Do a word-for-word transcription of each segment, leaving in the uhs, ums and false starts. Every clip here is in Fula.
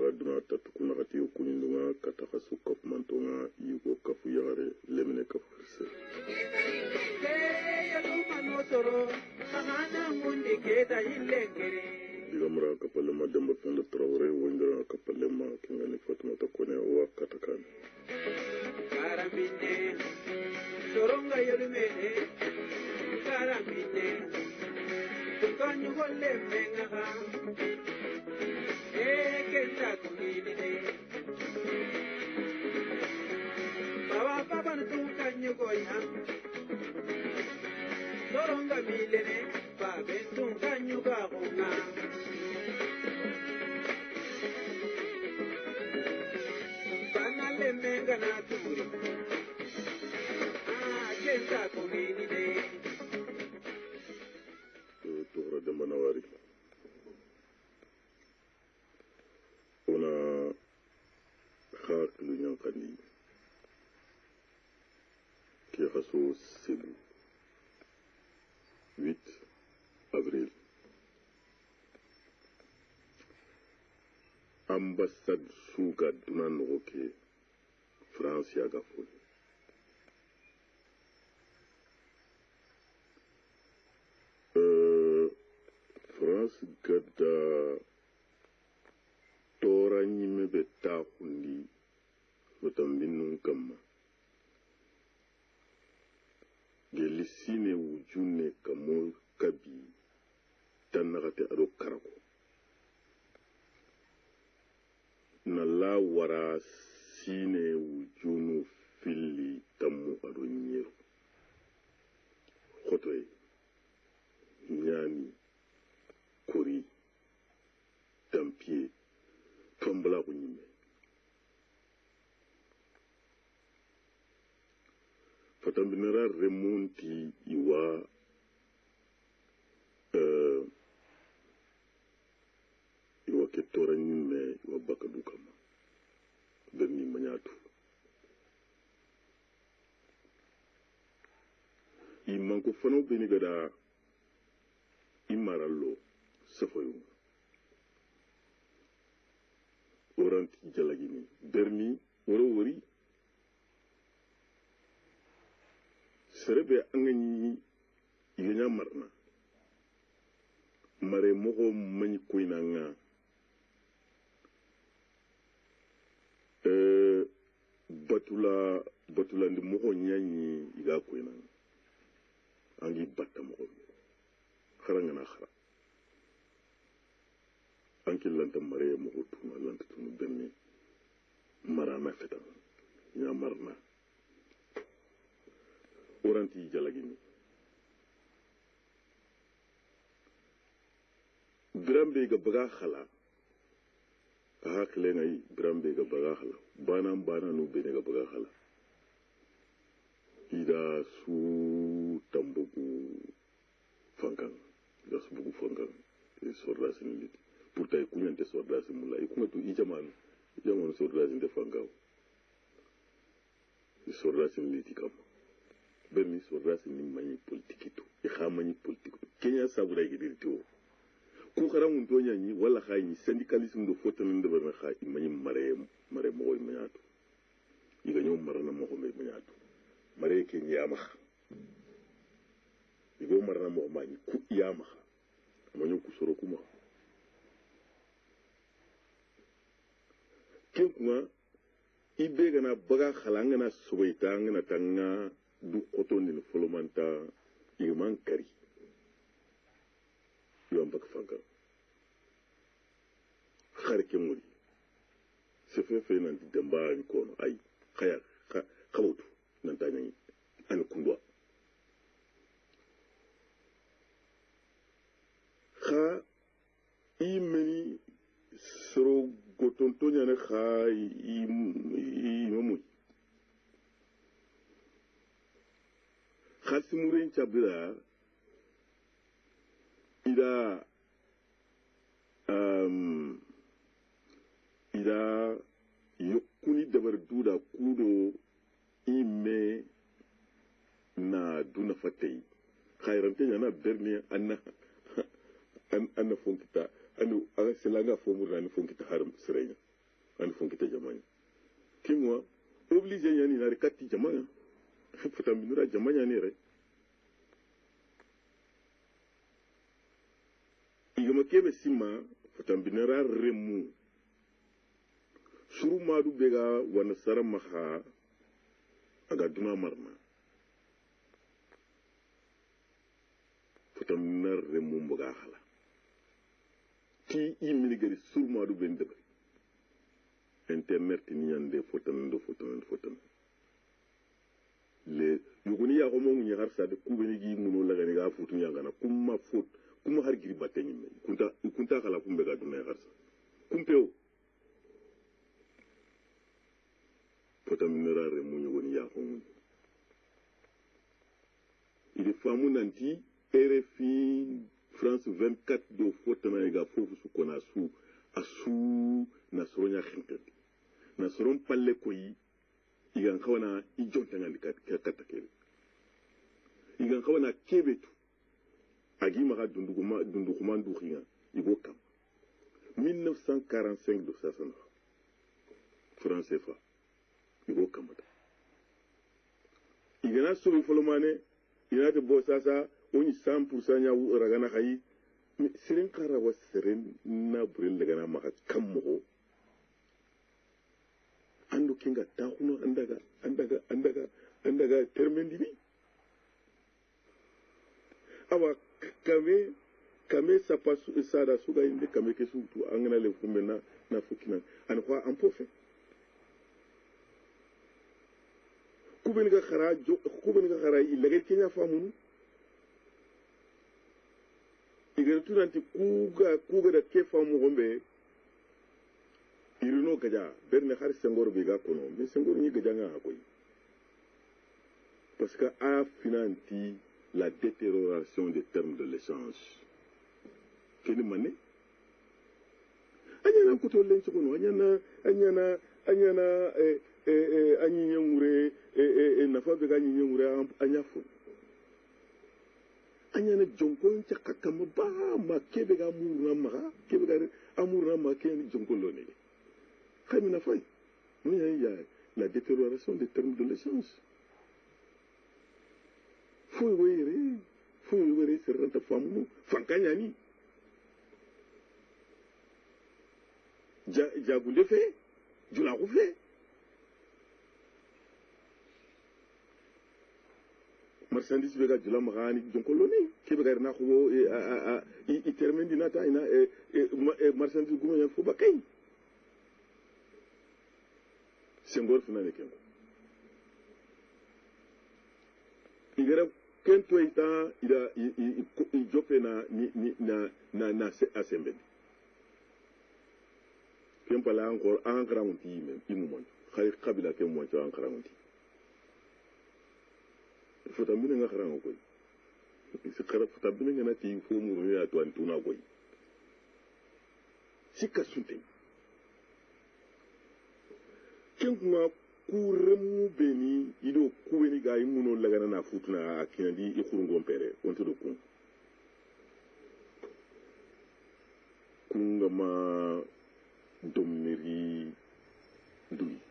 duna tatukuna kati kunindunga katakasu kapmantonga yugo kafu yagare lemene kafu hirse digamra kapalema demba fenda Traoré wondira kapalema kingani Fatoumata Koné wa katakani karamine soronga yolumene karamine tukanyu golle menga e kenta kunine baba baba tukanyu goya soronga milene babe tukanyu gahunga banale menga na turi ah kenta kunine tuhra de manawari ona khak lu nyankani ki khaso sebu huit avril ambassade suga dunan roke France ya gafo euh France gada tora nyime beta hundi otambinu kama gelisine wujune kamo kabi tanagate ado karako nala wara sine wujunu fili tamu ado nyero khotoy nyani kori tampier tombla ko nyime fatambinera remonti iwa euh iwa ketora nyime iwa bakadu kama berni manyatu imanko fano beni gada imarallo safayu oranti jalagini berni woro wori serebe angani iganya marna mare mogo mani koina nga euh batula batula ndi mogo nyanyi iga koina angi batta mogo kharanga na khara anki lanta mare mogo tuma lanta tuma benni marana feta nya marna oranti jalagini Birambe ga baga khala hakle ngai Birambe ga baga khala bana bana no bene ga baga khala ida su tambugu fankan ida su bugu fankan e sorla sin lit pourtant kunyante sorla sin mulla e kuma to i jamanu jamanu sorla sin de fangaw e sorla sin lit kam benni sorla sin ni mani politique to e khamani politique Kenya sabura gidirto ku kharangun to nyanyi wala khayni syndicalisme do fotanin de bana khay mani mare mare moy mañatu iga ñom marana mo xomé mañatu mare ke ñama igo marana mo mañi ku yama mañu ku soro kuma kekuma ibe gana baga khalanga na sobayta ngana tanga du qoton ni folomanta iman kari yom bak fanka kharke muri se fe fe nan damba ni kono ay khaya khawtu nan tani an kundwa kha imeni soro gotontonya ne kha i momu khasimuren chabira ida um ida yokuni dabar duda kudo ime na duna fatai khairante yana berni anna an anna fonkita anu aga silanga fomur na fonkita haram sirenya an fon kita jamanya kinwa oblige yani na rekati jamanya futa minura jamanya ne re igama kebe sima futa minura remu suru madu bega wana sara maha aga duna marna futa minura remu mboga hala ti imini gari suru madu bende internet ni yande fotan do fotan fotan le yuguni ya ko mo ngi har sa de kubeni gi muno la gani ga futu yangana kuma fot kuma har giri bateni me kunta kunta kala kumbe ga dunna har sa kumpeo fotan mirare mu yuguni ya ko mu il famu nanti R F I France vingt-quatre do fotana ga fofu su kona su asu nasronya khinte nasron palle koyi igan kawana ijonta ngandi kata kebe igan kawana kebetu agi maga dunduguma dunduguma nduxinga igo kam mille neuf cent quarante-cinq do sasana français fa igo kamata igana sobi folomane inate bo sasa oni cent pour cent nya ragana khayi sirin kara wa sirin na burin daga na maka kan mugo an dokin ga takuno an daga an daga an daga an daga termin dini awa kame kame sapa su sada su ga inde kame ke su tu an gana le fume na na fukina an kwa an pofe kubin ga khara jo kubin ga khara ilaga kenya famunu igara tunanti kuga kuga da kefa mu gombe irino gaja berne har sengor biga kono mais sengor ni gaja nga hakoy parce que a finanti la détérioration des termes de l'échange keni mané anyana ko to len kono anyana anyana anyana e e anyi nyamure e e nafa be ganyi nyamure anyafu anyana jonkon ci kakam ba ma kebe ga murna ma kebe ga amurna ma ken jonkolo ne xamina fay mu ya la détérioration des termes de l'échange fo wéré fo wéré serranta famu fankanya ni ja jagunde fe jula ko fe marchandise bega jula magani jonkolo ne kebe ga na ko e a i termine dinata ina e marchandise gumo ya fo bakay sengor fina ne kengo igara kento ita ida i jope na ni na na na se asembe kempa la encore ankara monti même imumon khali kabila ke mo to ankara monti fota mine nga khara ngoy si khara fota mine nga nati fo mu ya to antuna goy sikka sunte kenkuma kuremu beni ido kuweni ga imuno lagana na futuna akinandi ikurungo mpere onto do kun kunga ma domneri dui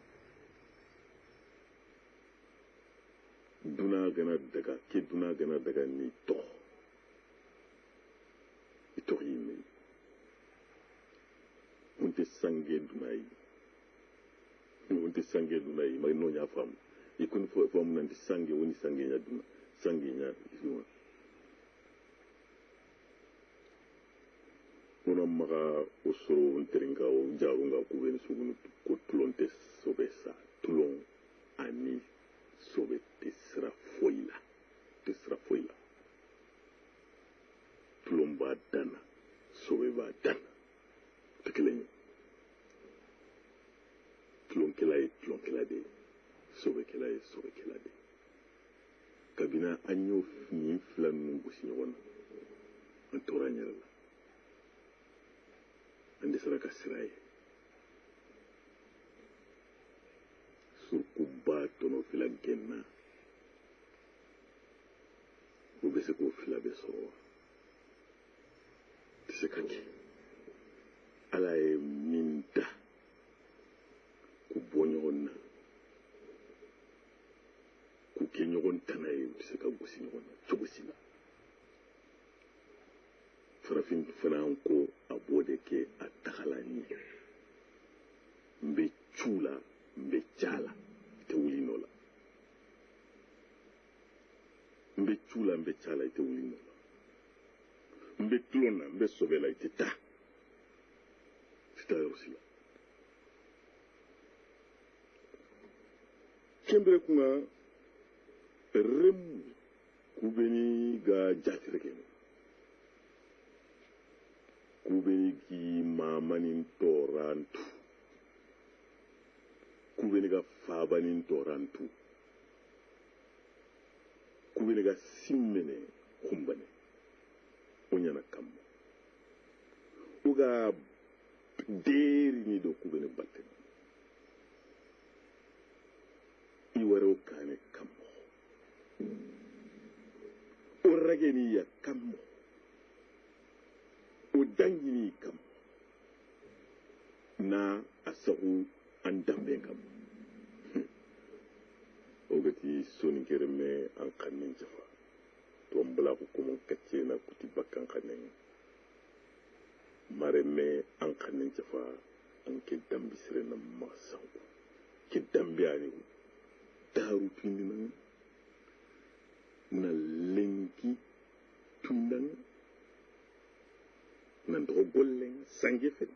duna gana daga ke duna gana daga ni to ito yime unte sange dunai unte sange dunai mai no nya fam ikun fo fam nanti sange woni sange nya duna sange nya isuma mona maga osoro unteringa o jarunga ku wen sugunu ko tulonte sobesa tulon ani sobe tisra foila tisra foila tulon ba dana sobe ba dana tekelen tulon kelay tulon kelade sobe kelay sobe kelade kabina anyo ni flan nungu sinyon antoranyala ande saraka sirai surkuba tono fila genna ubese ko fila beso tisekaki ala e minta farafin fana ko a bode ke a takalani mbe chula mbe chala te wuli nola mbe chula mbe chala te wuli nola mbe klona mbe sobela ite ta sita yosila kembere kunga rem kubeni ga jatirke kubeni ki mamanin torantu kubeni ga fabanin torantu kubeni ga simmene kumbane onyana kammo uga deri ni do kubeni batte iwaro kane kammo o rageni ya kammo o dangini kammo na asahu an dambe kammo o gati soni kereme an kanin jafa to mbala ko ko mon kacce na kuti bakkan kanin mareme an kanin jafa an ke dambi sire na masanku ki dambi ani daru tindina na lenki tundan na dogolen sangefe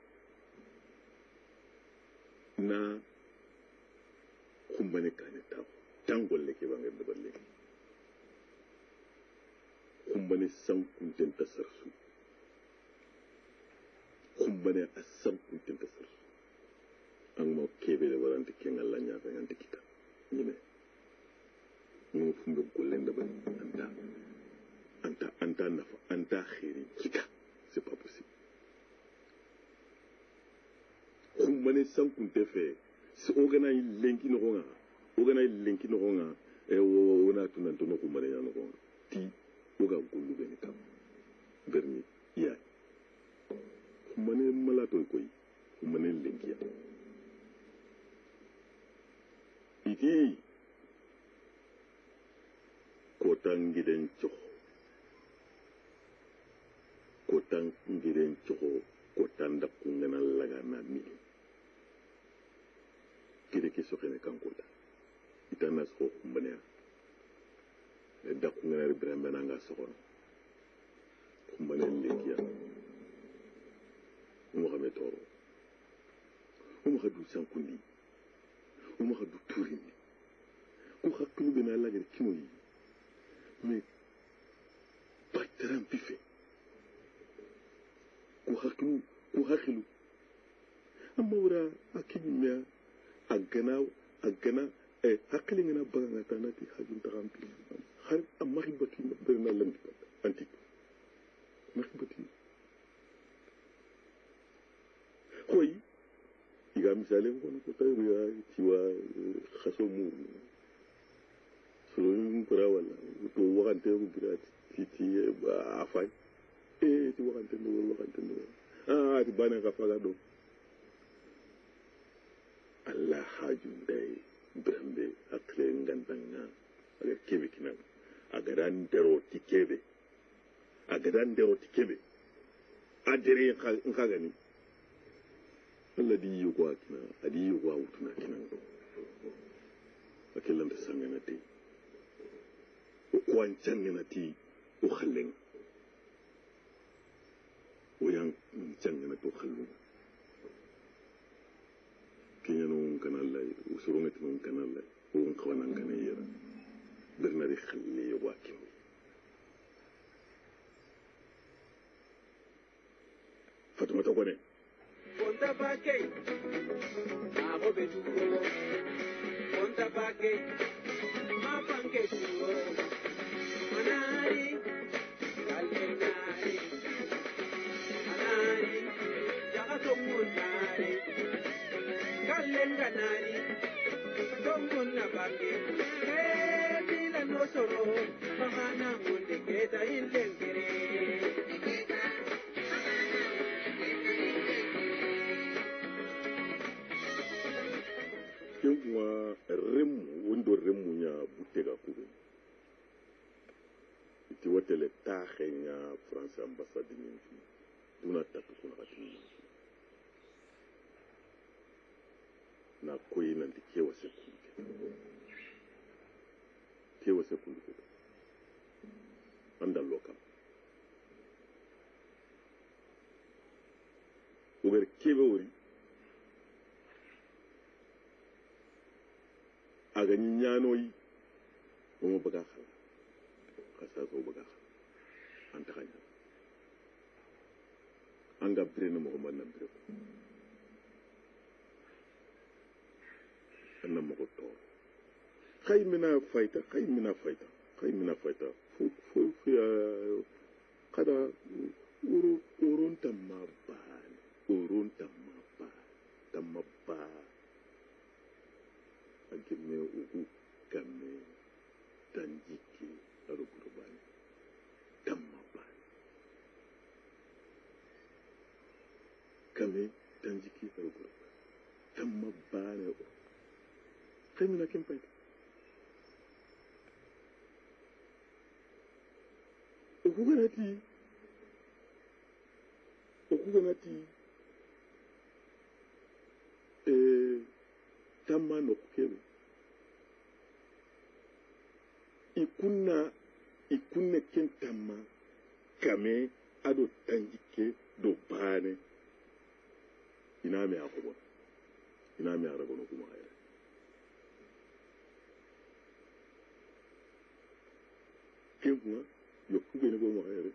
na kumbane kane taw tangolle ke bangen de balle kumbane sankun ten tasarsu kumbane asankun ten tasarsu an mo kebele warante kengal la nyaata ngante kita ñime ñu fu nga gollen da balle anta anta anta nafa anta khiri kita c'est pas possible kumbane sankun te fe si ogana lenki no nga ogana lenki no nga e wona tunan to no kumbane ya no nga ti oga gollu beni kam berni ya kumbane malato koy kumbane lenki ya iti kotang giden chox kotang giden choxo kotan da kungana laga na mi kide ke soxene kan kota itana so kumbane da kungana ibrahim benanga soxono kumbane lenki ya mo xame toro mo xadu sankundi وما خدوا توريني وخاكلو بنا لاجر كيموي مي باتران بيفي وخاكلو وخاكلو اما ورا اكيد ميا اغناو اغنا اي هاكلي ngana baganga tanati hajun taram bi xar am maxi bati berna lam antik maxi bati koy iga misale ngono ko tayo ya tiwa khaso mu sulu ko rawala to waxante ko birat ti ti afay e ti waxante no waxante no ah ti bana ka faga do Allah haju ndey brambe akle ngandanga aga kebe kinan aga dan dero ti kebe aga dan dero ti kebe adere nkaga ni Allah di yi kwa kina adi yi kwa wutuna kina akelan da sangana ti o kwancan ngana ti o khallen o yang cangana to khallu kinya no kanalla o surungati no kanalla o on kawana ngana yera bernari khalle yo wakin Fatuma to kone Ponta Paque, Abo Betulo, Ponta Paque, Mapanque Tulo, Manari, Galenari, Manari, Yagatongunari, Galenganari, Tonguna Paque, Edila no solo, Mahana Mundeketa in Lenkere. Kengwa remu wondo remu nya butega kube iti watele taxe nya France ambassade min fi duna tappu kuna katini na koyi nan da kewa sekunde kewa sekunde andan lokal uber kebe wuri a ganin yanoyi kuma baga khala kasa zo baga khala an ta hanya an ga birnin muhammad nan birnin annan mako to kai mina faita kai mina faita kai mina faita fu fu kada uru urun tamma ba urun tamma ba tamma ba agime ugu kame tanjiki arukurubani tamma ba kame tanjiki arukurubani tamma ba ne kai mina kin faita okuganati okuganati eh tamma no kebe ikunna ikunne ken tamma kame ado tanjike do bane ina me akobo ina me arabo no kuma ayre ken kuma yo kube ne go mo ayre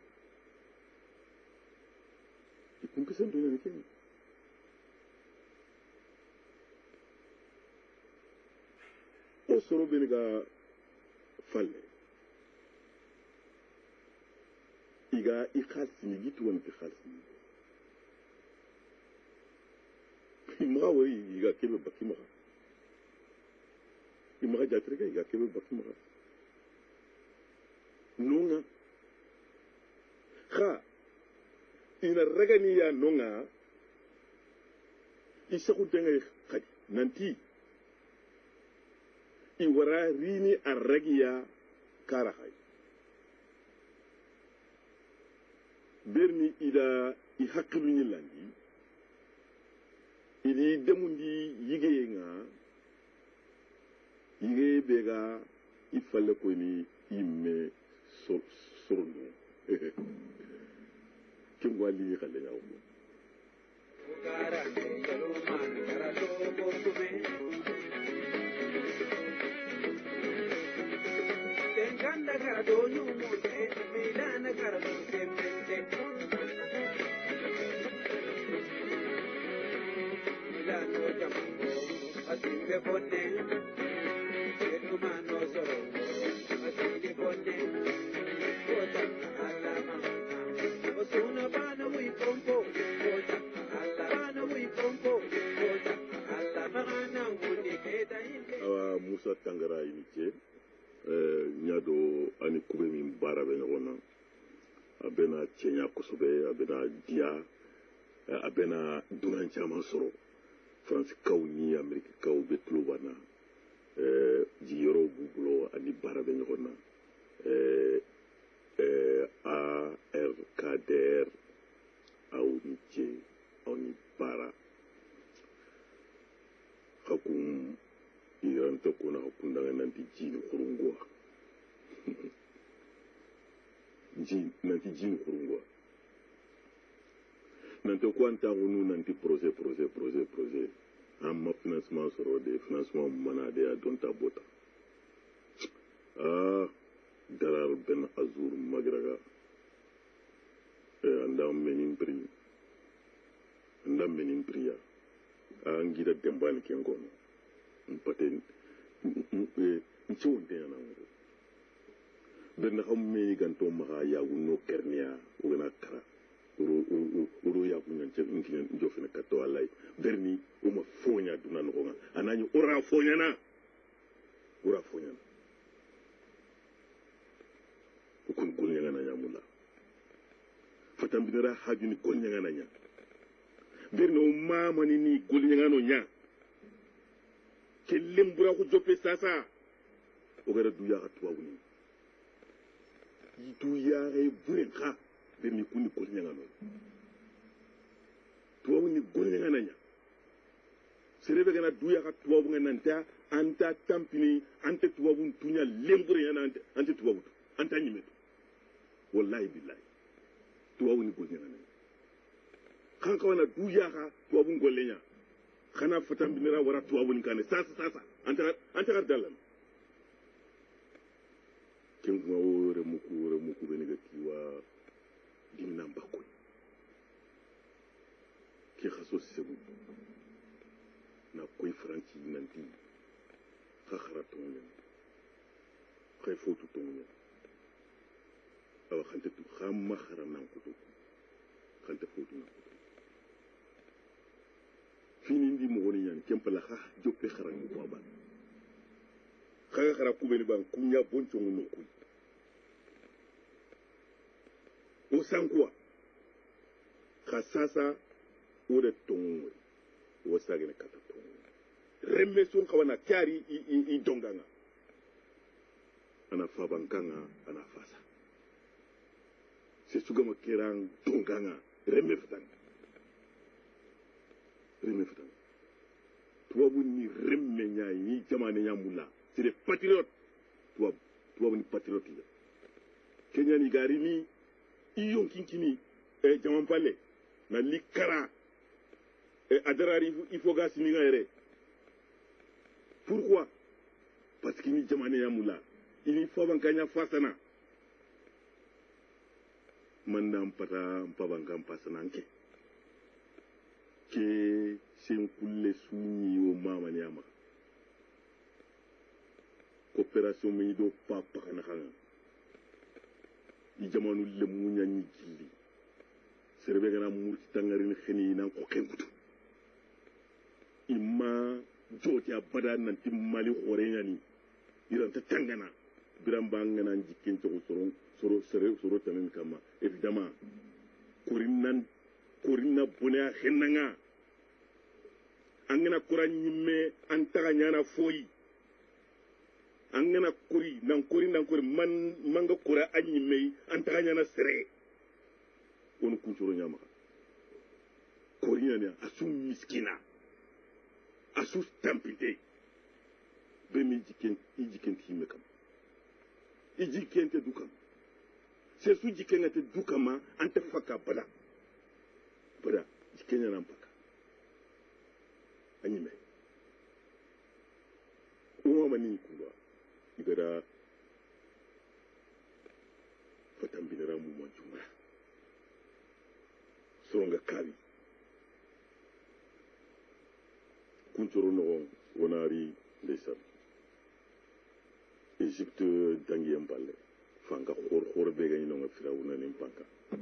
ikun kesen do ne ken o soro bene ga falle iga i khalsini gitu wonti khalsini imaga wari iga kebe baki maga imaga jatrega iga kebe baki maga nunga kha ina ragani ya nunga isaku denga khadi nanti iwara rini arragiya kara hay berni ida i hakkilu ñillandi idi demundi yigeye nga yigeye bega i falle koyni imme sorno ken gwali xale ñaw ko Ganda gardo nyumo te milana gardo semmente milano jamango asinde bonne edu mano soro asinde bonne kota alama osuna bana wi pompo kota alla bana wi pompo kota alla bana wundi keda inde awa Musa Tangara initié ñado ani kube min baara bɛ ɲɔgɔn na a bɛna cɛɲa kosɛbɛ a bɛna diya a bɛna dunan caman sɔrɔ faransi-kaw ni ameriki-kaw bɛ tulo b'an na jiyɔrɔw b'u bolo ani baara bɛ ɲɔgɔn na A R K D R aw ni ce aw ni baara hakun iranta kuna hakundanga nanti jini kurungwa jini nanti jini kurungwa nanti kwanta hunu nanti projet projet projet projet amma financement soro de financement mana de adonta bota ah darar ben azur magraga andam menin pri andam menin priya angira dembani kengono paten nci wonte yana ngo ben xam me ganto ma ya wuno kernia o na kara uru uru ya ku nyan ce ngin njofina kato alay berni o ma fonya duna no nga anani ora fonya na ora fonya na ko kun kun nyanga na nyamula fatam binara hajuni kon nyanga na nya berni o mama ni ni gol nyanga no nya kellim bura ko joppe sasa o gara du ya tuwa wuni du ya e buren kha berni kunni golñanga non tuwabu ni golñanga nanya serebe gana duya ka tuwabu nga nanta anta tampini ante tuwabu tunya lembure yana ante ante tuwabu anta nyimetu wallahi billahi tuwabu ni golñanga nanya kan ka wana duya ka tuwabu gollenya kana fatan binira wara tuwabu ni kane sasa sasa anta anta kar dalan ken kuma wore muku wore muku beni ga tiwa dimna mbakko ki khaso sebu na koy franci nanti khakhara tongen khay fotu tongen awa khante tu khamma khara nan ko to khante fotu nan ko fini ndi mo woni yan kempala kha joppe khara mu ko ba kha khara ku beni ban kunya boncho ngono ku o sankwa khasasa o de tonwe o sagene kata tonwe remme sun kawana kyari i, i, i donganga ana fabankanga ana fasa se sugama kirang donganga remme fatanga remme fatanga tuwabu ni remme nya yi jamane nya mula c'est des patriotes tuwabu tuwabu ni patriote ya Kenya ni gari ni iyon kinkini e jaman pale na likara e adarari ifoga sininga ere pourquoi parce que ni jamane ya mula ini fabankanya fasana manda mpata mpabanka mpasana nke ke sen kulle sunyi o mama ni ama coopération mi do papa kana kana i jamanu le munya ni gilli serbe gana murti tangarin khini nan ko kenkutu imma joti abada nan timmali khorenya ni iran ta tangana biram bangana jikin to soro soro sere soro tanen kama évidemment korinnan korinna bunya khenanga angana kuran nyimme antaga nyana foyi angana kuri nan kuri nan kuri man manga kura anyimme antaga nyana sere on kunchoro nyama korinya asu miskina asu stampide bemi jiken ijiken time kam ijiken te dukam se su jiken te dukama ante faka bada bada jiken nan paka anyime uwa mani kuwa igara fatan binara mu manjuma songa kali kunchoro no wonari ndeysam Egypte dangi yamballe fanga khor khor be gani no nga firawuna nim panka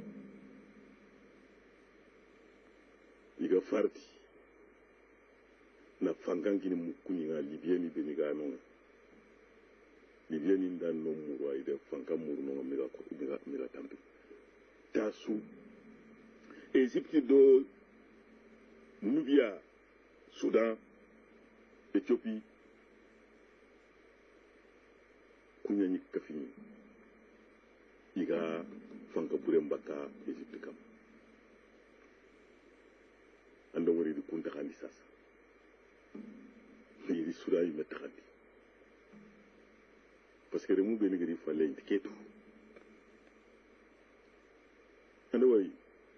iga farti na fangangi ni mukuni nga libyeni be ni ga no libyeni ndan no muro ay de fanga muro no mega ko mega mega tampi tasu Egypte do Nubia Soudan Éthiopie kunya ni kafini iga fanga burembaka Egypte kam ando wori di kunta khandi sasa yiri sura yi metakhandi parce que remu be ngiri falle intiketo ando wori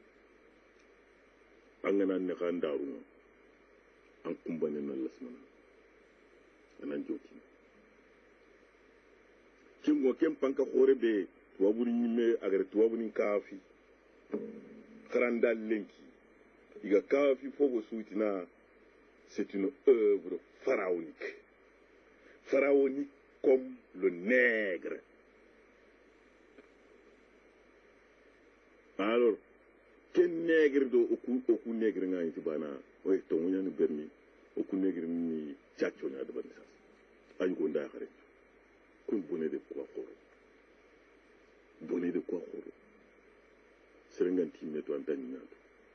angana ne khandaru an kumbane na lasmana anan joti kingo kem panka khore be tuwabuni nyime agare tuwabuni kafi kharanda lenki iga kafi fogo suitina c'est une œuvre pharaonique pharaonique comme le nègre alors ken nègre do oku oku nègre ngani tibana oy to munyani berni oku nègre ni chacho na de banisas ay go nda xare kun boné de quoi xoro boné de quoi xoro serenganti meto antani nato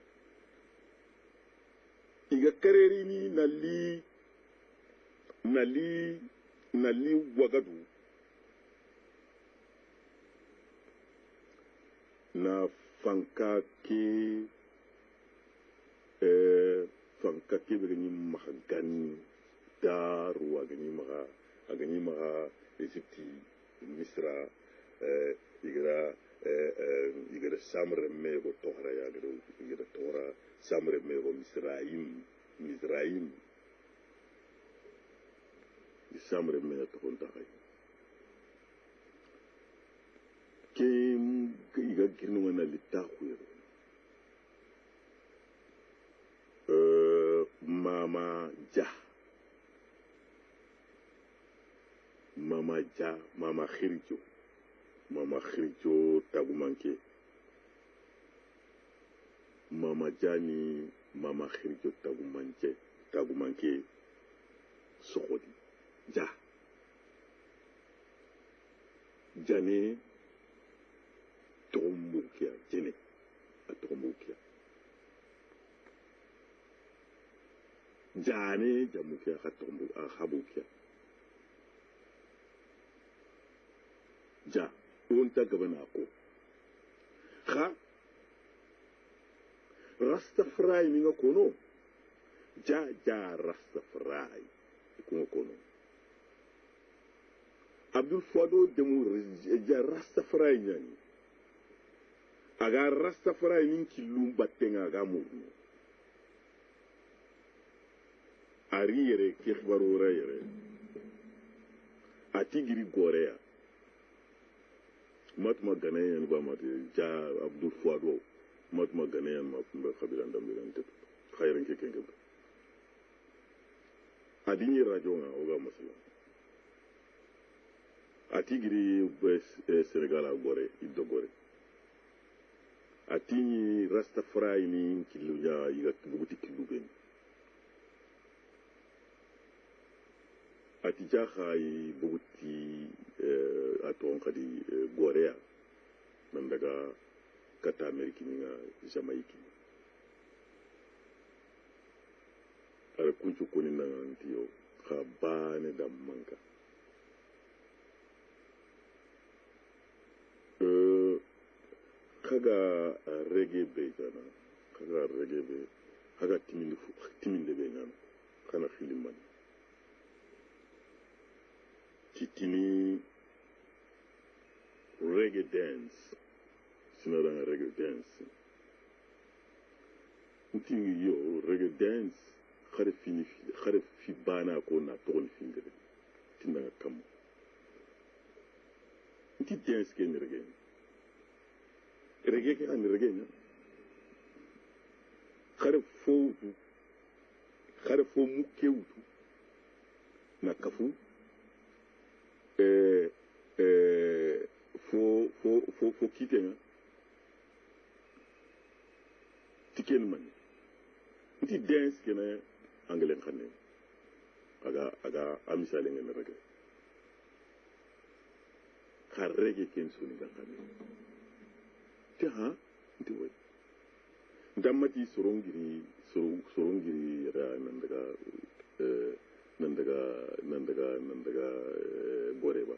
iga kareri ni nali nali nali wagadu na fanka ke eh fanka ke be ni mahagani daru agani maga agani maga Egypti Misra eh igra eh igra samre mego tohra ya gado igra tohra samre mego Misraim Misraim samre mego tohra Kim iga girno na litahu euh mama ja mama ja mama khirijo mama khirijo tagumanke mama jani mama khirijo tagumanke tagumanke sokodi ja jane Tombukia, Jenny, a Tombukia. Jane, Jamukia, a Tombu, a Habukia. Ja, unta gabanako. Ha? Rastafari ninga kono. Ja, ja, Rastafari. Kunga kono. Abdul Fado demu ja Rastafari nyani. Aga Rastafari ninki lumba tenga aga murno. Ari yere kikhbarura yere. Ati giri gorea. Matma Ghanaian ba mati ja Abdul Fado. Matma Ghanaian ma fumba khabila ndambiran tetu. Khairan ke kenge. Adini rajonga oga masala. Ati giri eh, Senegal a gore, iddo gore. Ati Rastafari ni kilu ya iga buguti kilu ben. Ati jaha i buguti eh, aton kadi eh, Gorea nandaga kata Ameriki ninga Jamaiki. Ara kunchu kuni na antiyo khabane da manka. Uh, kaga uh, reggae be jana kaga reggae be kaga timinde fu timinde be ngana kana khiliman titini reggae dance sinara reggae dance ntini yo reggae dance khare fini khare fi bana ko na ton fingere tinanga kam nti dance ken reggae reggae ke kan reggae na khare fo khare fo mukewtu na kafu eh eh fo fo fo fo kitenga tiken man nti dance kena angelen khane aga aga amisale ngene reggae khar reggae ken suni ga khane ha nti way ndamati sorongiri sorongiri ra nandaga eh nandaga nandaga nandaga goreba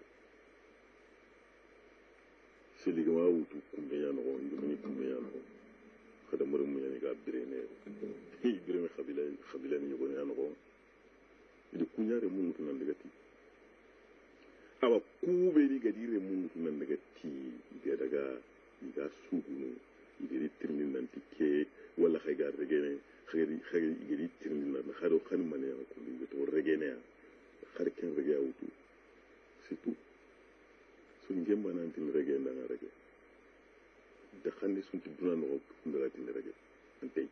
siligama wutu kumbeya no ngini kumbeya no kada mure mu yani ga birene hi birene khabila khabila ni ko yani ko idi kunyare mu mutu nandaga ti aba kuberi gadire mu mutu nandaga ti ga daga iga sugu igiri tirnin nan tike wala khayga regene khayri khayri igiri tirnin nan kharo khan mane ko li to regene khar ken rege awtu surtout sun gemba nan tin rege nan rege da khandi sun ti duna no ndara tin rege antay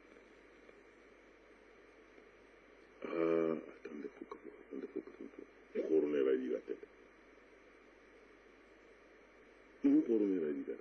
ah attendez faut que attendez faut que khorone la diga tete ni khorone la diga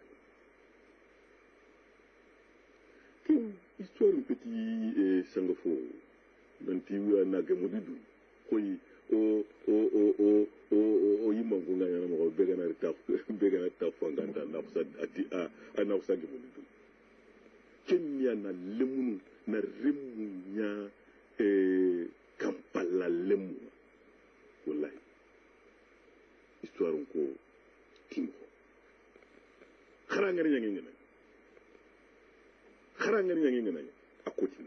histoire petit et sangafo danti wi na ga modidu koy o o o o o o yima gunga yana mo bega na ta bega na ta fanganda na sa ati a ana sa ga modidu kenya na lemunu na rimu nya e kampala lemu wallahi histoire ko timo khara ngari nyangi ngene haranga ni ngi ngana akoti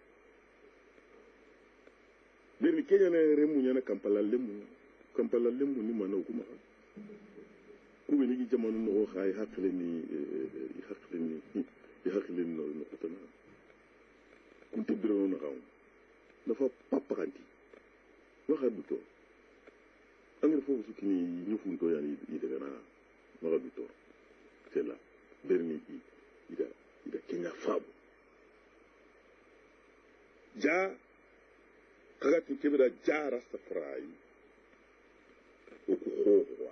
berni kenya na remu nyana kampala lemu kampala lemu ni mana kuma ku be ni jamanu no xay hakle ni hakle ni hakle ni no no kotana ku tibiro no xaw dafa paparanti waxa du to angel fofu sukini ñu funto yani ide gana waxa du to c'est là berni i ida ida kenya fabu ja kagati kebira ja rastafari oku hoho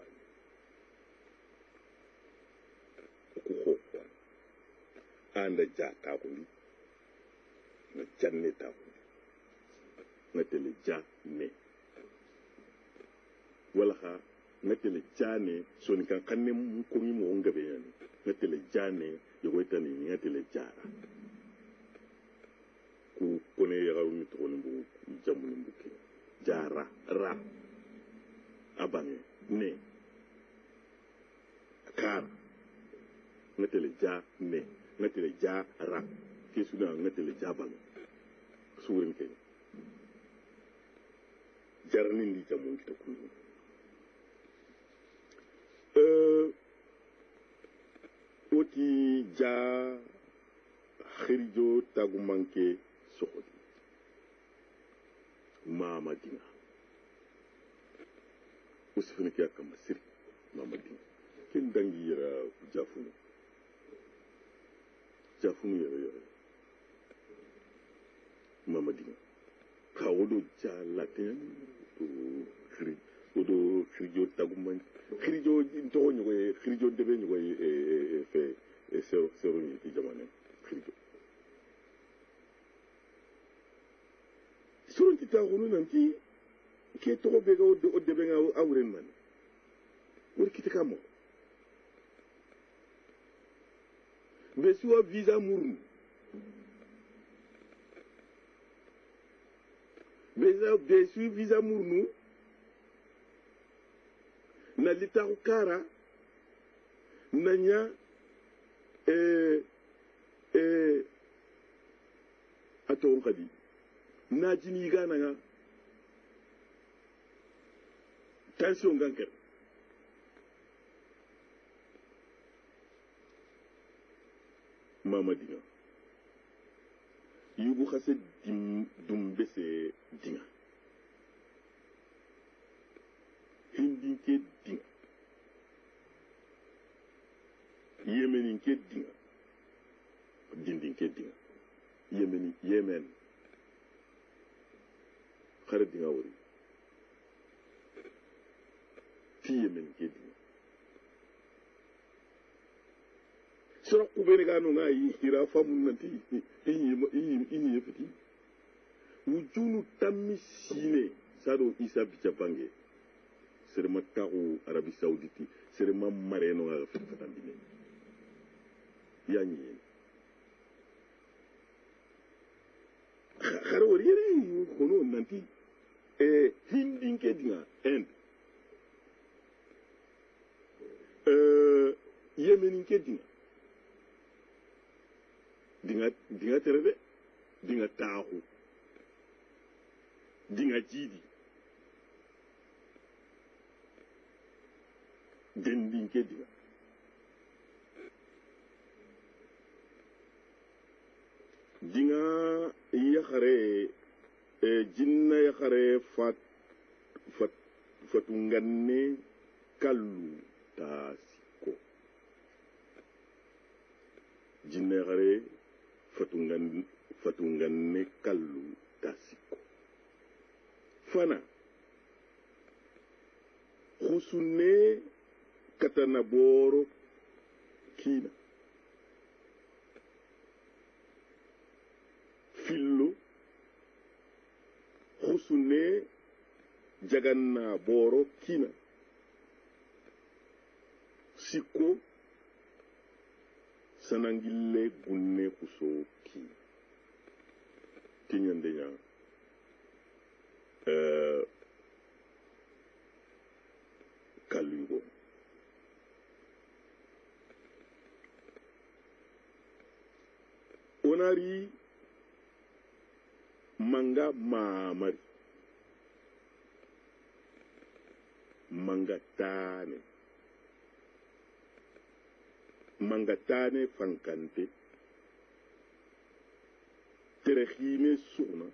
oku hoho anda ja takundi na janne takundi na tele ja ne wala ha na tele ja ne so ni kan kanne mu ko mi mo ngabe yani na tele ja ne yogo tani ni tele jara ku kone yagaru ni to ni jamu ni buke jara ra abange ne kar ngatele ja ne ngatele ja ra kesuna ngatele ja bang suwen ke jarni ndi jamu ki to kunu euh oti ja khirijo tagu manke sokhoti mama dinga usifuni kya kama siri mama dinga kin dangi yara jafunu jafunu yara yara mama dinga ka wodo jala ten to khiri wodo khirijo taguman khirijo to nyoy khirijo debe nyoy e fe e sero sero ni ti jamane khirijo suron ti taxunu nanti ke toxo bega o debenga awren man wor kiti kamo be suwa visa murnu be be su visa murnu na litaxu kara nanya eh eh aton kadi na jini gana nga tension ganker mama dinga yugu khase dim dum bese dinga hindi ke dinga yemenin ke dinga dindin ke dinga yemeni yemen xare dinga wori fi yemen ke dinga sura kubere ga no ngai hira famun nanti inyi inyi inyi fiti wujunu tammi sine sado isa bicabange sere mataru arabi sauditi sere mam mareno ga fatandine yanyi xare wori yeri kono nanti e hindin ke dinga end euh yemenin ke dinga dinga dinga terebe dinga taxu dinga jidi dendin ke dinga dinga yakhare e jinna yakhare fat fat fatunganne kallu tasiko jinna yakhare fatungan fatunganne kallu tasiko fana khusune katana boro kina fillo khusune jaganna boro kina siko sanangille gunne kuso ki tinyande nya euh kalugo wonari manga mamari manga tane manga tane fankante terehime suna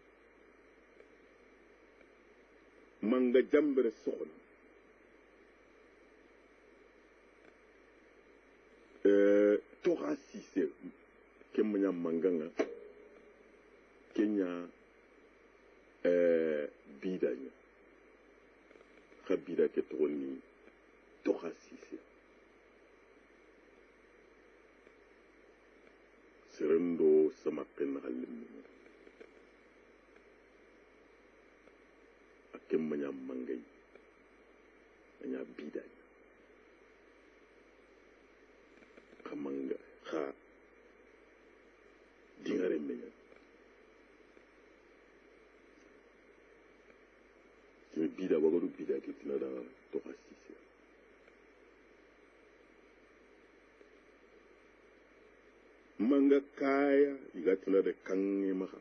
manga jambere sona euh toha sise kemnya manganga kenya euh bidanya khabida ke toni toha sise serendo sama pen halim akem manya mangay anya bidanya kamanga kha dingare menya kini bida wagaru bida ke tinada to hasisi manga kaya igatina de kange maha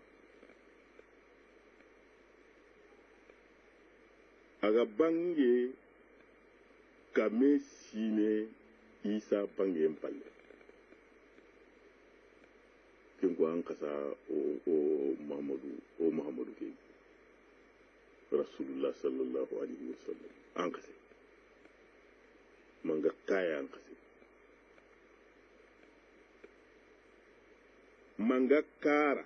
aga bange kame sine isa bange mpalle kengwa ankasa o o Muhammadu o Muhammadu ke Rasulullah sallallahu alaihi wasallam ankase manga kaya ankase manga kara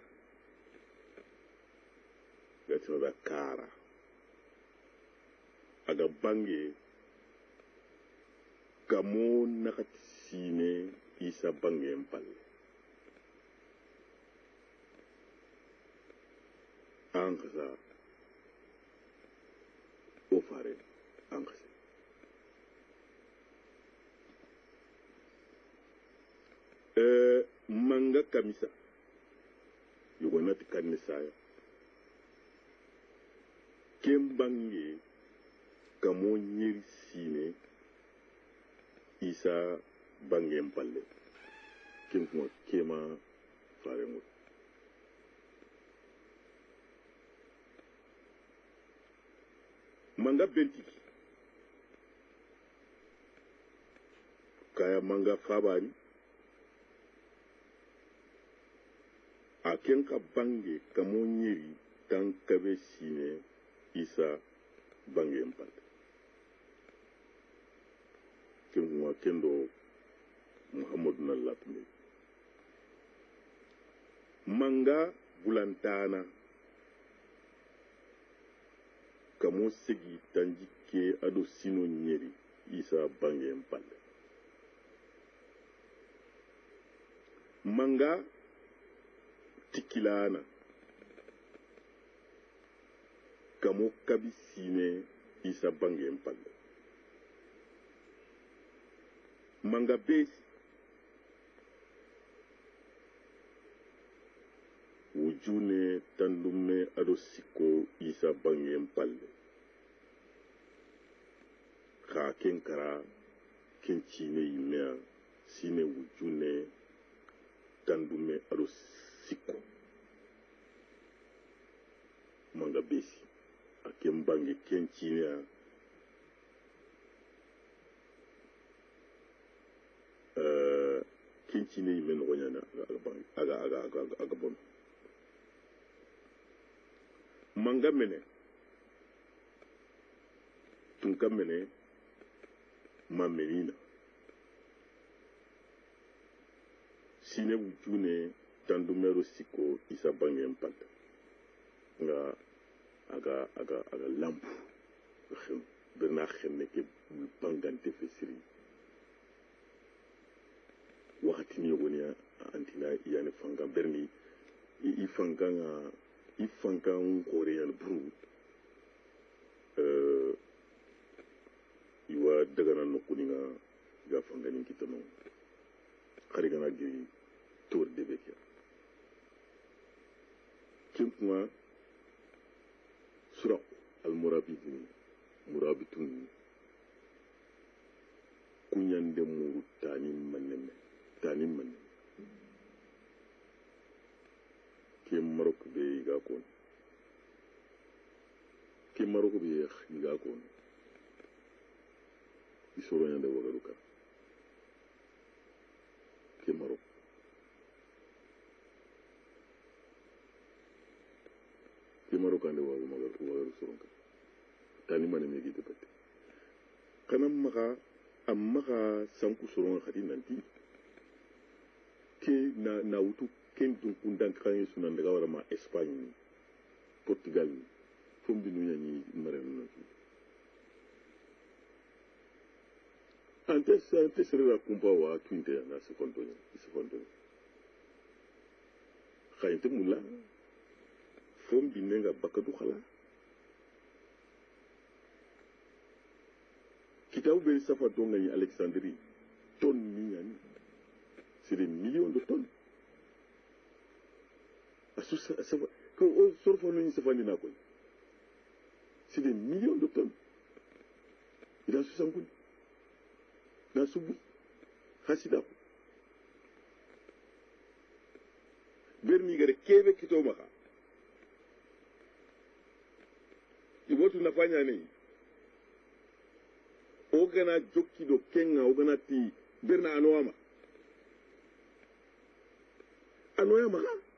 gato da kara aga bange kamo nakatsine isa bange mpalle ankasa ofare ankase eh manga kamisa yugonati kanisaya kembange kamo nyeri sine isa bange mpalle kemkuma kema fare ngot manga bentiki kaya manga fabani akenka bange kamo nyeri tan kabe sine isa bange mpalle kemkuma kendo Muhammadu nallatme manga bulantana kamo segi tanji ke ado sino nyeri isa bange mpalle manga tikilana kamo kabi sine isa bange mpalle manga besi wujune tandume ado siko isa bange mpalle kha kenkara kenchine yimea sine wujune tandume ado siko manga besi akem bange kenchine uh, kenchine yime no nyana aga aga aga aga bon manga mene tunka mene mamenina sine wujune tandumero siko isa bange mpanta nga aga aga aga lampu xem berna xemme ke bangante fesiri wakati ni woni antina yani fanga berni i fanga nga i fanga korean bru euh iwa daga na nokuni nga ga fanga ni kitano xari gana gi tour de bekia kimpuma sura al murabitun murabitun kunyande muru tani manene tani manene ke Maroc be iga kon ke Maroc be iga kon isoro nyande wagaruka ke Maroc ke Maroc ande wagu magaru wagaru soronka tani mane me gite pate kanam maka amma ka sanku soronga khadi nanti ke na na wutu ken dun kundan kan sunan daga wara ma Espagne Portugal fombi nu yani maren no antes antes era kumpa wa twinte na secondo ni secondo khayte mulla fombi nenga bakadu khala kitabu be safa donga ni Alexandrie tonne ni yani c'est des millions de tonnes asu safa ko o sorfo no ni safa ni nakoy c'est des millions de tonnes il a soixante coups na subu hasida bermi gare kebe kito maka ibotu nafanya ne ogana jokki do kenga ogana ti berna anoama anoama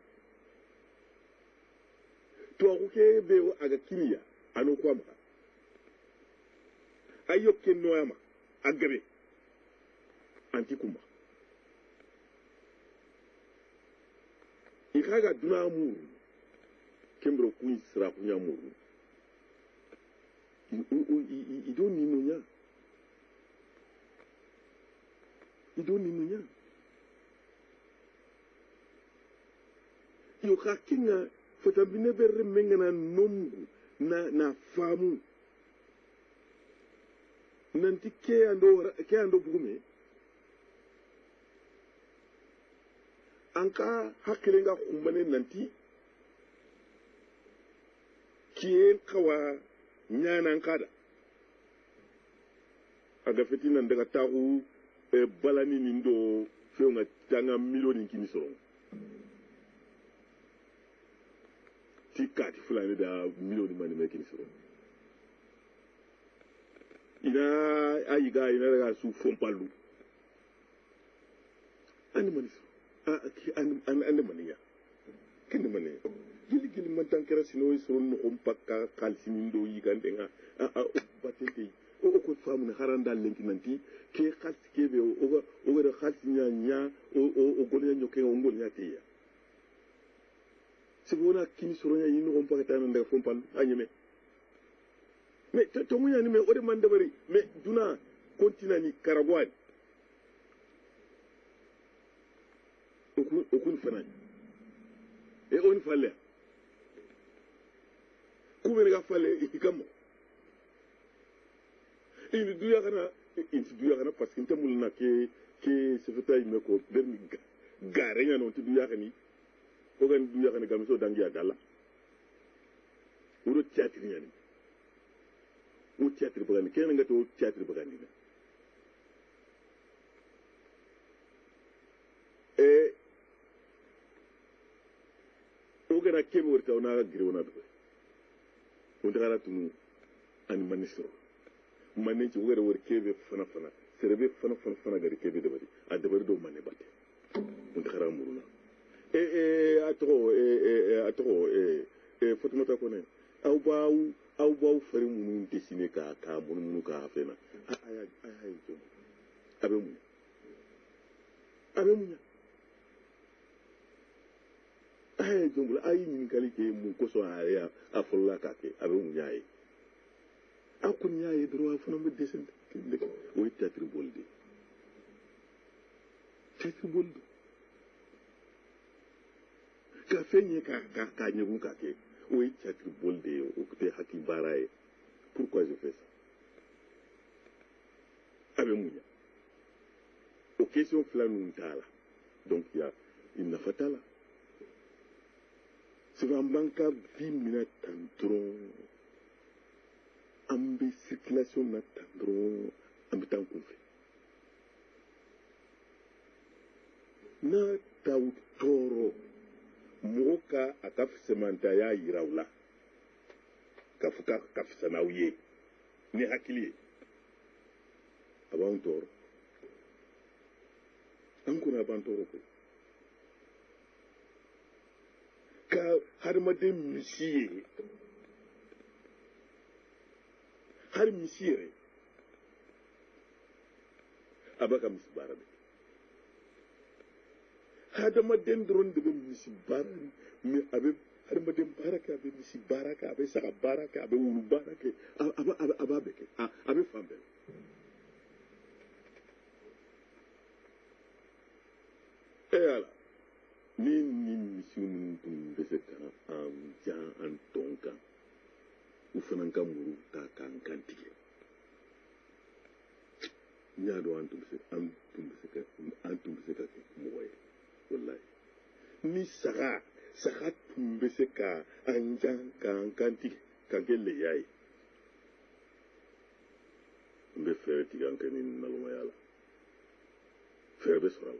to akuke be aga kimiya ano kwa maka ayo kennoama agabe antikuma ikaga duna muru kembro kuin sra kunya muru i do ninunya i do ninunya yo kakinga fota binebere mengana nomgu na na famu nanti ke ando ke ando bugume anka hakilenga kumbane nanti kien kawa nyana nkada aga fetina ndaga tagu e balani nindo feunga tanga miloni kini soron tikati fulani da miloni mani me kini soron ina ayiga ina daga su fompalu ani mani ah an an an maniya kin mani gili gili man tankara sino soron no kompaka kalsini ndo yigandenga a a batete o ko famu na haranda lenki nanti ke khalsi ke be o o ga khalsi nya nya o o golnya nyoke o ngolnya tiya sibona kini soron ya yino kompaka tan ndaga fompal anyeme mais to to munya ni me o de man dabari mais duna continent ni Karagwan okun okun fanani e on falle kuma ga falle ikamo in duya kana in duya kana parce que ntamul na ke ke sefetay me ko bermi gare nya non ti duya kani ko gan duya kana gamso dangi adala uro théâtre nya ni o théâtre bagani kena nga to théâtre bagani na e o gana kebe wurta ona gire ona do o dagara tunu ani manisro manne ci wogere wor kebe fana fana serebe fana fana fana gari kebe de bari a de bari do manne batte o dagara muruna e e atro e e atro e e fotumata ko ne aw baaw aw baaw fari munu dessiner ka ka munu munu ka fena ay ay ay jom abe mu abe mu ay jom la ay ni kali ke mu ko so aya afulla ka ke abe mu yaay akun yaay droit fona me dessiner de o théâtre bolde théâtre bolde ka fenye ka ka ka nyu ka ke oui, théâtre bolde ou côté haki baraye. Pourquoi je fais ça? Avec Mouya. Aux questions flanountala. Donc il y a une fatale. C'est un banca dix minutes tantron. Ambi circulation na tantron. Ambi tant qu'on fait. Na tau toro. Moka a ka fisamanta ya yiraw la ka fo ka ka fisanaw ye ni hakili ye a b'anw tɔɔrɔ an kɔni a b'an tɔɔrɔ koyi ka hadamaden misi ye hali misi yɛrɛ a b'a ka misi baara de hadamaden dɔrɔn de bɛ misi baara mɛ a bɛ hadamaden baara kɛ a bɛ misi baara kɛ a bɛ saga baara kɛ a bɛ wulu baara kɛ a b'a a b'a bɛɛ kɛ a bɛ fan bɛɛ e yala ni ni misi ninnu tun bɛ se ka an jan an tɔn kan u fana ka muru ta k'an kantigɛ n y'a dɔn an tun bɛ se an tun bɛ se ka an tun bɛ se ka kɛ mɔgɔ ye walayi ni saga saga tun bɛ se ka an jan k'an kantigɛ ka kɛ leya ye n bɛ fɛɛrɛ tigɛ an kɛ ni nalomaya la fɛɛrɛ bɛ sɔrɔ a la.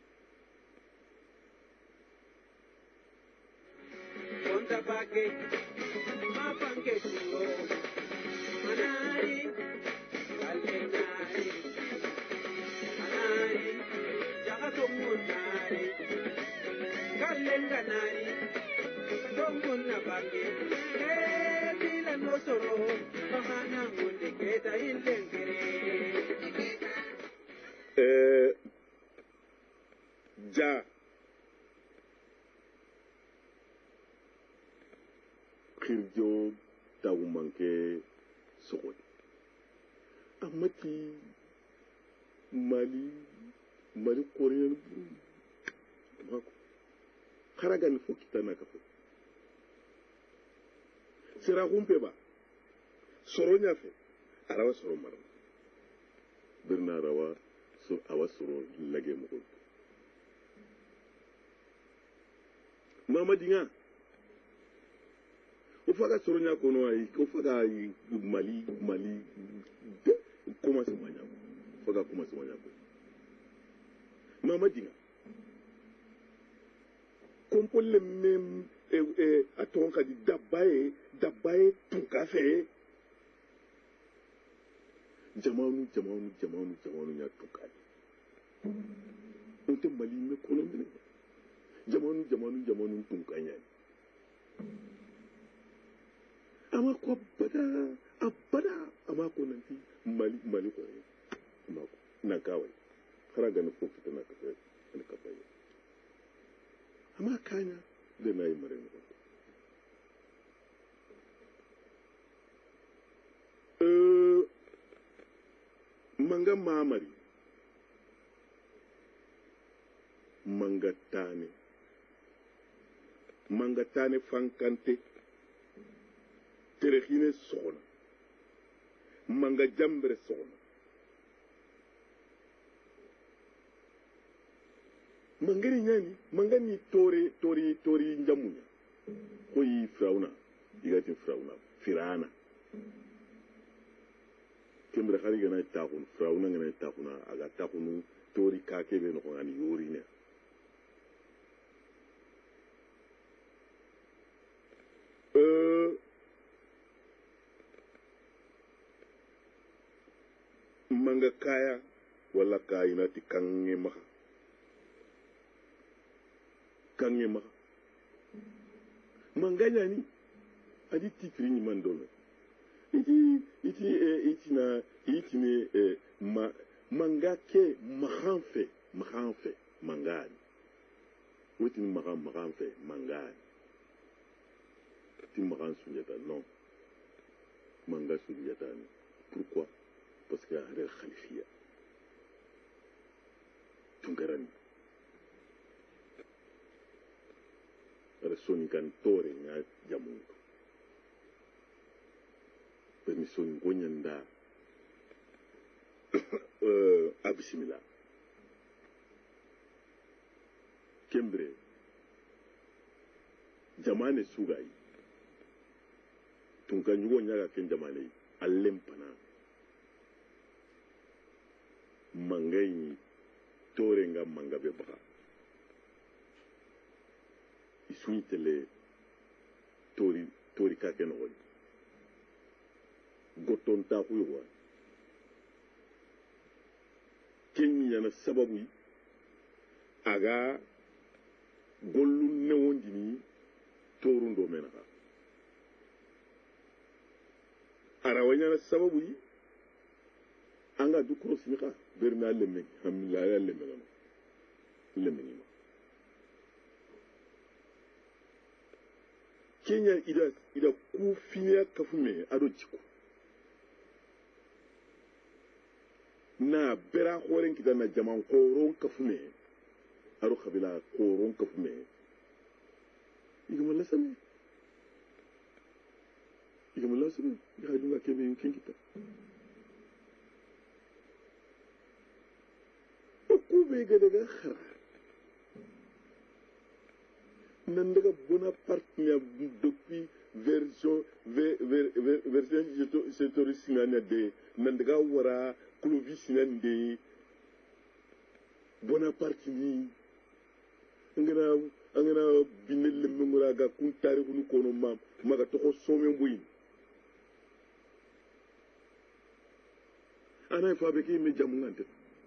Pake, mapanke sulo, manari, kalenari, manari, jagatungunari, kalenganari, tungunapake, eh, bila nosoro, mahana ngundi keta ilengere. Eh, ja. Kirjo tawu manke sokodi amati mali mali korean mako kharagan fo kitana ka fo sira humpe ba soro nya fe arawa soro maram birna rawa so awa soro lage mo ko mamadinga o faga soronya kono ay o faga mali mali comment se manya faga comment se manya ko mamadinga kompolle mem e e aton kadi dabaye dabaye tun kafe jamanu jamanu jamanu jamanu ya tukali on te mali me kono mene jamanu jamanu jamanu tun kanya ama ko bada abada ama ko nanti mali mali ko ama ko na kawai fara ga ko kita na kafa na kafa ama kanya da nayi mare ne eh manga mamari manga tane manga tane fankante terehine sogona manga jambre sogona mangani nyani mangani tori tori tori njamunya ko yi frauna igati frauna firana kembre khari gana taakun frauna gana taakuna aga taakunu tori kake be no ngani yori ne euh manga kaya wala kayina ti kange maha kange maha manganya ni adi tikri ni mandolo iti iti e iti na iti ne e, ma mangake mahanfe mahanfe mangani witi ni mahan mahanfe mangani ti mahan sunyata non manga sunyata ni pourquoi parce que هذا الخلفية تنكرني رسوني كان توري نيا جامون بمسوني غنيندا أبسملا كمبري جمانة سوغاي تنكن يغو نيا كن جمانة اللمبنا mangai torenga manga be baka isuitele tori tori ka ke no goton ta ku yo ken yana sababu aga gollu newondini torun do menaka arawanya sababu yi anga du cross ni ka berna lemme alhamdulillah ya lemme no lemme ni kenya ida ida ku finya kafume ado jiko na bera horen kita na jaman koron kafume aro kabila koron kafume igama lasame igama lasame ya dunga kebe yunkin kita okube ga daga khara nan daga Bonaparte ne depuis version version sétoriste nana de nan daga wara Clovis nan de Bonaparte ni ngana ngana binel mengura ga kun tarihu nu kono ma maga to ko somen boyin ana fa be ki me jamungante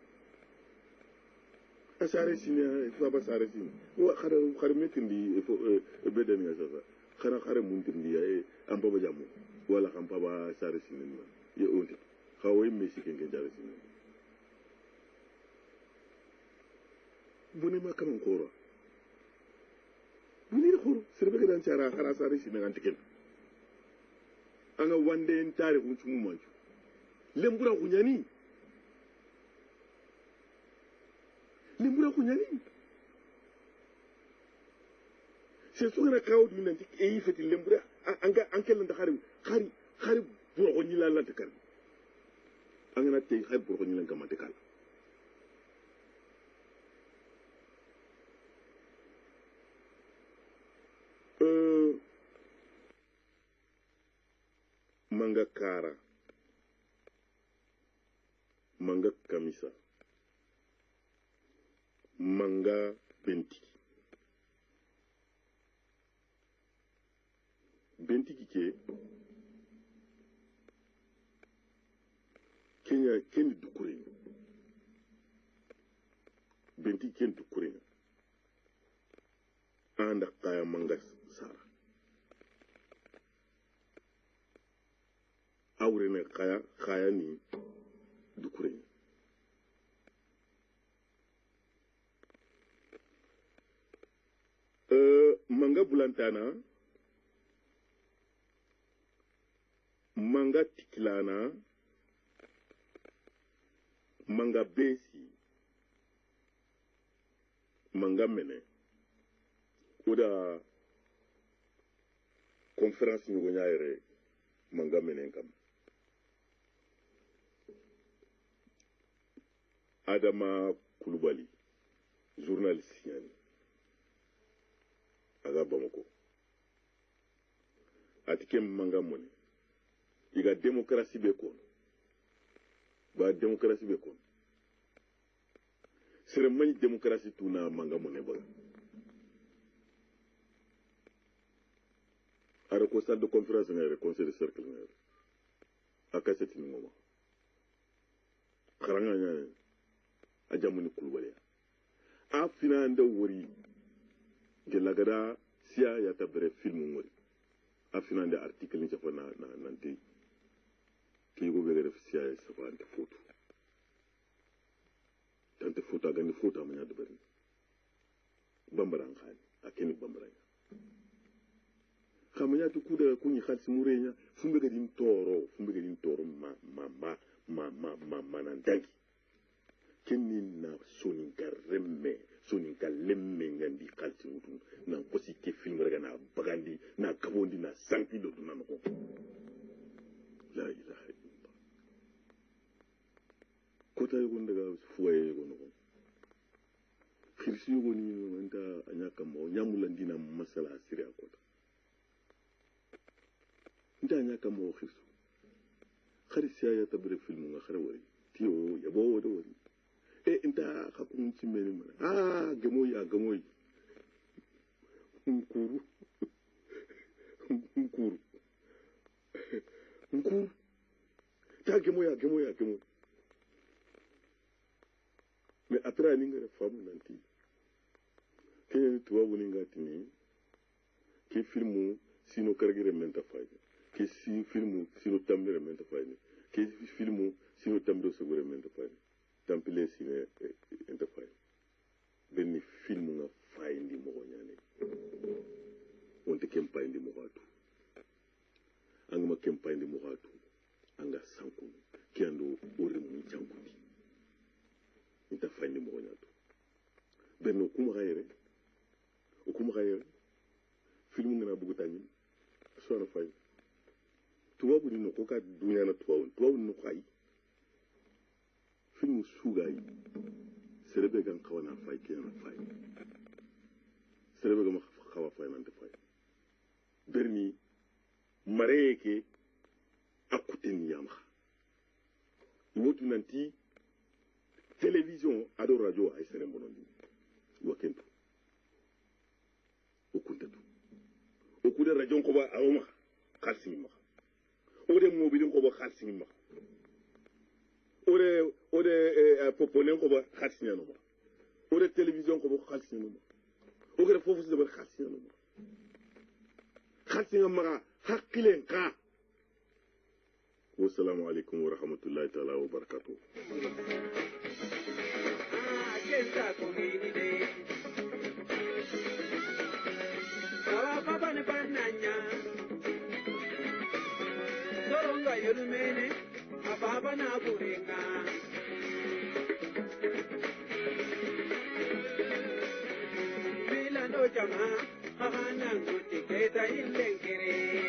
asare sine fa ba sare sine wa khara khara metindi fo beden ya sasa khara khara muntindi ya e am baba jamu wala xam pa ba sare sine ma ye onti xawoy messi ken ken jare sine bune ma kam ko bune ko serbe ga dan cara khara sare sine antiken anga wande en tarihu tumu manju lembura kunyani lembura kunyani se sugana kawo dum nanti e yifati lembura anga ankel nda khari khari khari buro ko nyila lanta kan angana te khari buro ko nyila gamante kala euh manga kara manga kamisa manga benti benti kike kenya ken dukure benti ken dukure anda kaya manga sara awre ne kaya kaya ni dukure euh manga bulantana manga tikilana manga besi manga mene oda conférence ni goñaire manga mene kam Adama Koulibaly journaliste yani aga Bamako atike manga mone iga démocratie be kon ba démocratie be kon sere mani démocratie tuna manga mone ba ara ko salle de conférence ngere conseil de cercle ngere akaseti ni ngoma kharanga nyane ajamuni Koulibaly a fina nda wori gelagada sia ya tabre film wori a fina nda article ni jafa na na nanti ki go be def sia ya safa ante photo tante photo ga ni photo amanya de bari bambaran khani akeni bambaran khamanya tu kuda kunyi khalsi murenya fumbe ga din toro fumbe ga din toro ma ma ma ma ma ma manandagi kenni na soninka remme soninka lemme ngandi kalti mutu na kosi ke film rega na bagandi na kabondi na sanki do na no la ilaha illallah kota yugo ndaga fuwaye yugo no khirsi yugo ni wanda anyaka mo nyamula ndina masala siri akota nda anyaka mo khirsu kharisi ya tabre film nga khara wari tiyo yabo wado wari e inta hakun chimeni mana ah gamoyi a gamoyi nkuru nkuru nkuru ta gemo ya gemo ya gemo me atra ni ngare famu nanti ke tubabu ni ngati ni ke filmu sino kargire menta fayde ke si filmu sino tambere menta fayde ke filmu sino tamdo segure menta fayde tampile sino enta fayde benni filmu nga fayndi mo nyane wonte kem payndi mo hatu angama kem payndi mo hatu anga sanku ki ando ore mu jankuti ita fayndi mo nyatu benno kuma gayre o kuma gayre filmu ngana bugu tani so na fay tuwabu ni no ko ka dunya na tuwabu tuwabu no kay filmu sugay serebe gan kawana fay ki na fay serebe gan kawa fay nan te fay berni mareke akuten yamha wotu nanti télévision ado radio ay sere bonondi wakento okuntatu okude radio ko ba awma khalsi ma ode mobile ko ba khalsi ma ode ode popone ko ba khalsi no ma ode télévision ko ba khalsi no ma ode fofu se ba khalsi no ma khalsi ma hakilen ka. Wassalamu alaikum wa rahmatullahi ta'ala wa barakatuh. Soronga yulumene ababa na burenga milano jama ahana nguti keta ilengere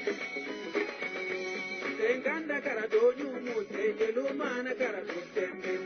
Tenganda kara do nyumu te yelu mana kara do tembe